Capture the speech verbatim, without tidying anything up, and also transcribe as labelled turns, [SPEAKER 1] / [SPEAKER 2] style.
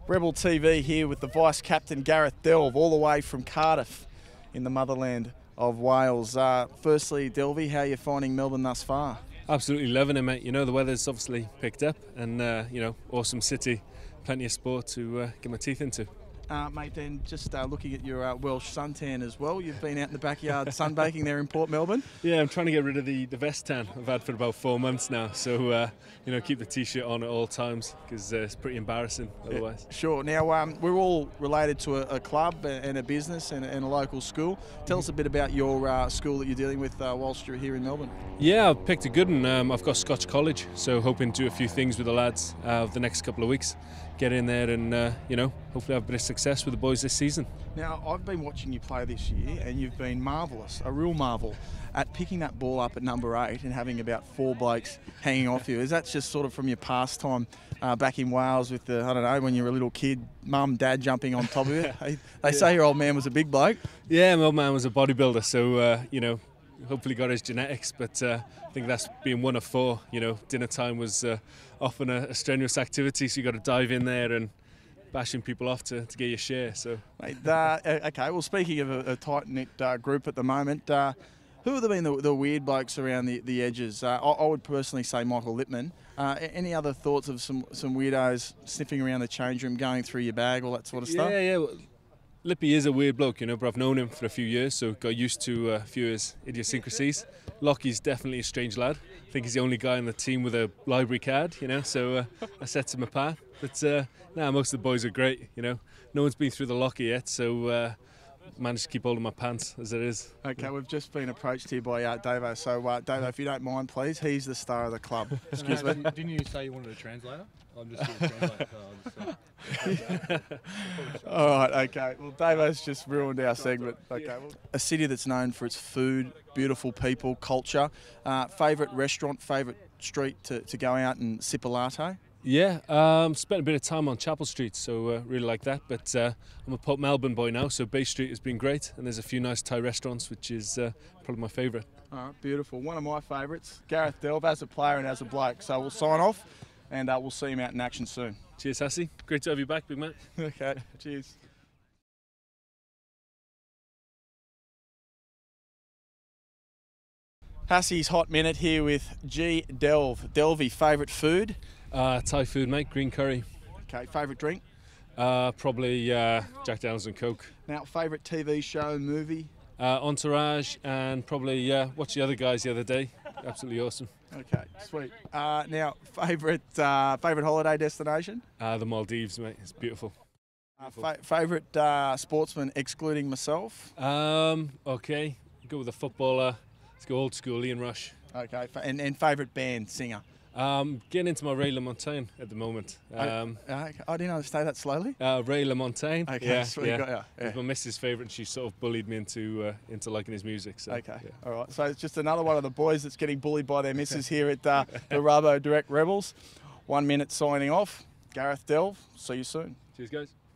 [SPEAKER 1] Rebel T V here with the Vice Captain Gareth Delve, all the way from Cardiff in the motherland of Wales. Uh, firstly, Delvey, how are you finding Melbourne thus far?
[SPEAKER 2] Absolutely loving it, mate. You know, the weather's obviously picked up and, uh, you know, awesome city, plenty of sport to uh, get my teeth into.
[SPEAKER 1] Uh, mate, then just uh, looking at your uh, Welsh suntan as well. You've been out in the backyard sunbaking there in Port Melbourne.
[SPEAKER 2] Yeah, I'm trying to get rid of the, the vest tan I've had for about four months now. So, uh, you know, keep the T-shirt on at all times because uh, it's pretty embarrassing otherwise.
[SPEAKER 1] Yeah, sure. Now, um, we're all related to a, a club and a business and, and a local school. Tell us a bit about your uh, school that you're dealing with uh, whilst you're here in Melbourne.
[SPEAKER 2] Yeah, I've picked a good one. Um, I've got Scotch College, so hoping to do a few things with the lads uh, over the next couple of weeks. Get in there and, uh, you know, hopefully have a bit of success with the boys this season.
[SPEAKER 1] Now, I've been watching you play this year and you've been marvellous, a real marvel, at picking that ball up at number eight and having about four blokes hanging off you. Is that just sort of from your pastime uh, back in Wales with the, I don't know, when you were a little kid, mum, dad jumping on top of it? They, they say your old man was a big bloke.
[SPEAKER 2] Yeah, my old man was a bodybuilder, so, uh, you know, hopefully got his genetics, but uh, I think that's being one of four. You know, dinner time was uh, often a, a strenuous activity, so you got to dive in there and bashing people off to, to get your share. So,
[SPEAKER 1] Mate, uh, okay. Well, speaking of a, a tight knit uh, group at the moment, uh, who have been the, the weird blokes around the, the edges? Uh, I, I would personally say Michael Lippman. Uh, any other thoughts of some some weirdos sniffing around the change room, going through your bag, all that sort of stuff?
[SPEAKER 2] Yeah, yeah. Well, Lippy is a weird bloke, you know, but I've known him for a few years, so got used to uh, a few of his idiosyncrasies. Lockie's definitely a strange lad. I think he's the only guy on the team with a library card, you know, so uh, that sets him apart. But uh, nah, most of the boys are great, you know. No one's been through the Lockie yet, so uh, managed to keep hold of my pants as it is.
[SPEAKER 1] Okay, we've just been approached here by uh, Davo. So, uh, Davo, if you don't mind, please, he's the star of the club. Excuse me.
[SPEAKER 3] Didn't you say you wanted a translator? I'm just here to translate. So I'll just, uh,
[SPEAKER 1] All right, okay. Well, Davo's just ruined our segment. Okay, well, a city that's known for its food, beautiful people, culture. Uh, favourite restaurant, favourite street to, to go out and sip a latte?
[SPEAKER 2] Yeah, um, spent a bit of time on Chapel Street, so uh, really like that. But uh, I'm a Port Melbourne boy now, so Bay Street has been great, and there's a few nice Thai restaurants, which is uh, probably my favourite.
[SPEAKER 1] All right, beautiful. One of my favourites, Gareth Delve, as a player and as a bloke. So we'll sign off, and uh, we'll see him out in action soon.
[SPEAKER 2] Cheers, Hassie. Great to have you back, big man.
[SPEAKER 1] Okay, cheers. Hassie's Hot Minute here with G. Delve. Delvey, favourite food?
[SPEAKER 2] Uh, Thai food, mate. Green curry.
[SPEAKER 1] Okay, favourite drink?
[SPEAKER 2] Uh, probably uh, Jack Daniels and Coke.
[SPEAKER 1] Now, favourite T V show, movie?
[SPEAKER 2] Uh, Entourage, and probably uh, watched the other guys the other day. Absolutely awesome.
[SPEAKER 1] Okay, sweet. Uh, now, favourite uh, favourite holiday destination?
[SPEAKER 2] Uh, the Maldives, mate. It's beautiful.
[SPEAKER 1] Uh, fa favourite uh, sportsman, excluding myself?
[SPEAKER 2] Um, okay, go with a footballer. Let's go old school, Ian Rush.
[SPEAKER 1] Okay, and, and favourite band, singer?
[SPEAKER 2] Um, getting into my Ray LaMontagne at the moment. Um,
[SPEAKER 1] I, uh, I didn't understand that slowly.
[SPEAKER 2] Uh, Ray LaMontagne.
[SPEAKER 1] Okay,
[SPEAKER 2] yeah,
[SPEAKER 1] sweet,
[SPEAKER 2] yeah.
[SPEAKER 1] got you. Yeah.
[SPEAKER 2] He's my missus' favourite, and she sort of bullied me into uh, into liking his music. So,
[SPEAKER 1] okay,
[SPEAKER 2] yeah.
[SPEAKER 1] All right. So it's just another one of the boys that's getting bullied by their missus here at uh, the RaboDirect Rebels. One minute signing off. Gareth Delve. See you soon.
[SPEAKER 2] Cheers, guys.